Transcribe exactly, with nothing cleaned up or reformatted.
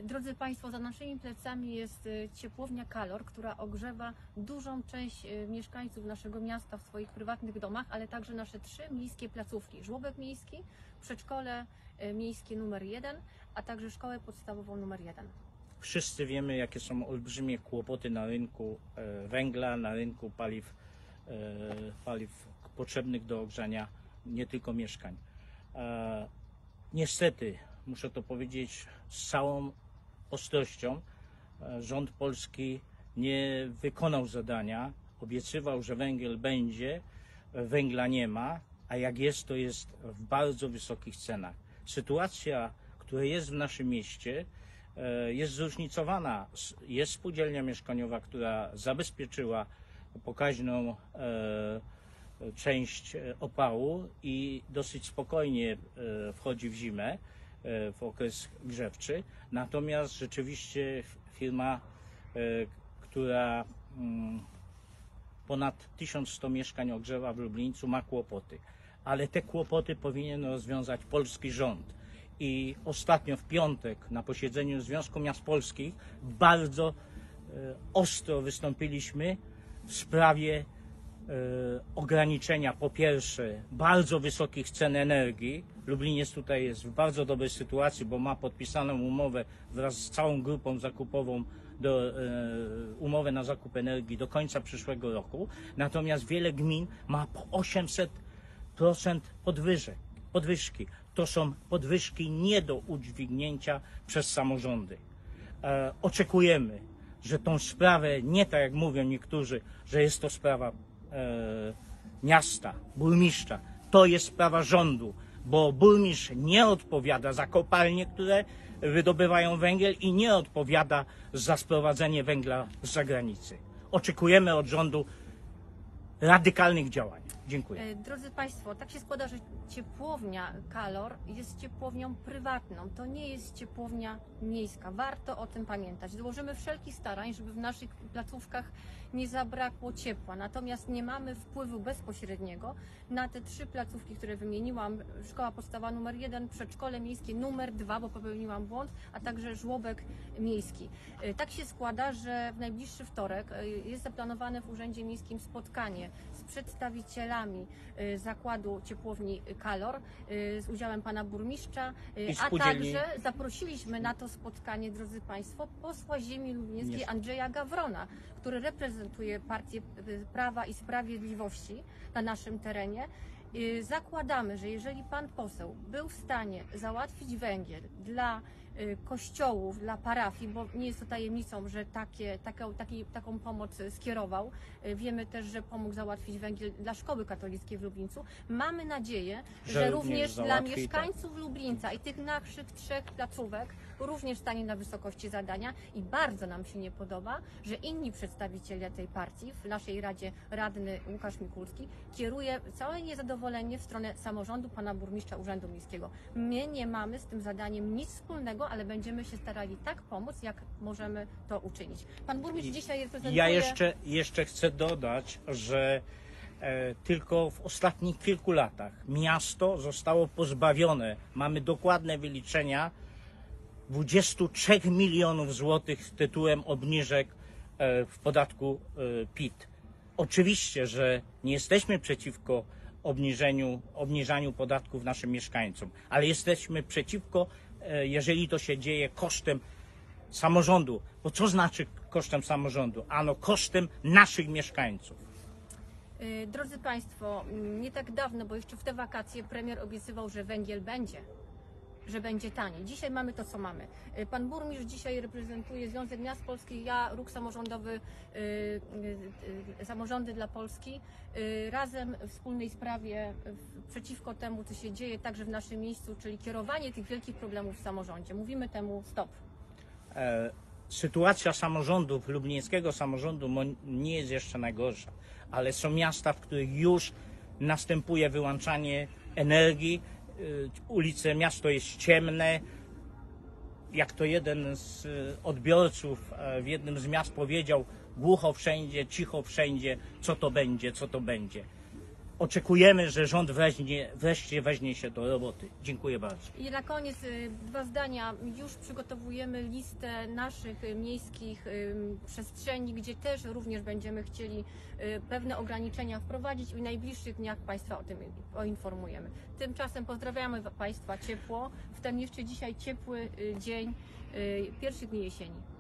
Drodzy Państwo, za naszymi plecami jest ciepłownia Kalor, która ogrzewa dużą część mieszkańców naszego miasta w swoich prywatnych domach, ale także nasze trzy miejskie placówki. Żłobek miejski, przedszkole miejskie numer jeden, a także szkołę podstawową numer jeden. Wszyscy wiemy, jakie są olbrzymie kłopoty na rynku węgla, na rynku paliw, paliw potrzebnych do ogrzania nie tylko mieszkań. Niestety, muszę to powiedzieć z całą ostrością, rząd polski nie wykonał zadania. Obiecywał, że węgiel będzie, węgla nie ma, a jak jest, to jest w bardzo wysokich cenach. Sytuacja, która jest w naszym mieście, jest zróżnicowana. Jest spółdzielnia mieszkaniowa, która zabezpieczyła pokaźną część opału i dosyć spokojnie wchodzi w zimę, w okres grzewczy. Natomiast rzeczywiście firma, która ponad tysiąc sto mieszkań ogrzewa w Lublińcu, ma kłopoty. Ale te kłopoty powinien rozwiązać polski rząd. I ostatnio w piątek na posiedzeniu Związku Miast Polskich bardzo ostro wystąpiliśmy w sprawie ograniczenia po pierwsze bardzo wysokich cen energii. Lubliniec tutaj jest w bardzo dobrej sytuacji, bo ma podpisaną umowę wraz z całą grupą zakupową, do, umowę na zakup energii do końca przyszłego roku. Natomiast wiele gmin ma po osiemset procent podwyżek, podwyżki. To są podwyżki nie do udźwignięcia przez samorządy. E, oczekujemy, że tą sprawę, nie tak jak mówią niektórzy, że jest to sprawa e, miasta, burmistrza, to jest sprawa rządu, bo burmistrz nie odpowiada za kopalnie, które wydobywają węgiel i nie odpowiada za sprowadzenie węgla z zagranicy. Oczekujemy od rządu radykalnych działań. Dziękuję. Drodzy Państwo, tak się składa, że ciepłownia Kalor jest ciepłownią prywatną. To nie jest ciepłownia miejska. Warto o tym pamiętać. Złożymy wszelkich starań, żeby w naszych placówkach nie zabrakło ciepła. Natomiast nie mamy wpływu bezpośredniego na te trzy placówki, które wymieniłam. Szkoła podstawowa numer jeden, przedszkole miejskie numer dwa, bo popełniłam błąd, a także żłobek miejski. Tak się składa, że w najbliższy wtorek jest zaplanowane w Urzędzie Miejskim spotkanie z przedstawicielami zakładu ciepłowni Kalor z udziałem pana burmistrza, a także zaprosiliśmy na to spotkanie, drodzy Państwo, posła ziemi lublinieckiej Andrzeja Gawrona, który reprezentuje partię Prawa i Sprawiedliwości na naszym terenie. Zakładamy, że jeżeli pan poseł był w stanie załatwić węgiel dla kościołów, dla parafii, bo nie jest to tajemnicą, że takie, taką, taki, taką pomoc skierował. Wiemy też, że pomógł załatwić węgiel dla szkoły katolickiej w Lublińcu. Mamy nadzieję, że, że również dla mieszkańców tak. Lublińca i tych naszych trzech placówek również stanie na wysokości zadania i bardzo nam się nie podoba, że inni przedstawiciele tej partii, w naszej Radzie radny Łukasz Mikulski, kieruje całe niezadowolenie w stronę samorządu, pana burmistrza Urzędu Miejskiego. My nie mamy z tym zadaniem nic wspólnego, ale będziemy się starali tak pomóc, jak możemy to uczynić. Pan burmistrz dzisiaj reprezentuje... Ja jeszcze, jeszcze chcę dodać, że e, tylko w ostatnich kilku latach miasto zostało pozbawione, mamy dokładne wyliczenia, dwudziestu trzech milionów złotych tytułem obniżek e, w podatku e, P I T. Oczywiście, że nie jesteśmy przeciwko obniżeniu, obniżaniu podatków naszym mieszkańcom, ale jesteśmy przeciwko, jeżeli to się dzieje kosztem samorządu. Bo co znaczy kosztem samorządu? Ano kosztem naszych mieszkańców. Drodzy Państwo, nie tak dawno, bo jeszcze w te wakacje premier obiecywał, że węgiel będzie, że będzie taniej. Dzisiaj mamy to, co mamy. Pan burmistrz dzisiaj reprezentuje Związek Miast Polskich, ja Ruch Samorządowy, y, y, y, Samorządy dla Polski. Y, razem w wspólnej sprawie y, przeciwko temu, co się dzieje także w naszym miejscu, czyli kierowanie tych wielkich problemów w samorządzie. Mówimy temu stop. E, sytuacja samorządów, lublińskiego samorządu nie jest jeszcze najgorsza, ale są miasta, w których już następuje wyłączanie energii. Ulice, miasto jest ciemne. Jak to jeden z odbiorców w jednym z miast powiedział, głucho wszędzie, cicho wszędzie, co to będzie, co to będzie. oczekujemy, że rząd weźmie, wreszcie weźmie się do roboty. Dziękuję bardzo. I na koniec y, dwa zdania. Już przygotowujemy listę naszych y, miejskich y, przestrzeni, gdzie też również będziemy chcieli y, pewne ograniczenia wprowadzić i w najbliższych dniach Państwa o tym poinformujemy. Tymczasem pozdrawiamy Państwa ciepło w ten jeszcze dzisiaj ciepły y, dzień y, pierwszych dni jesieni.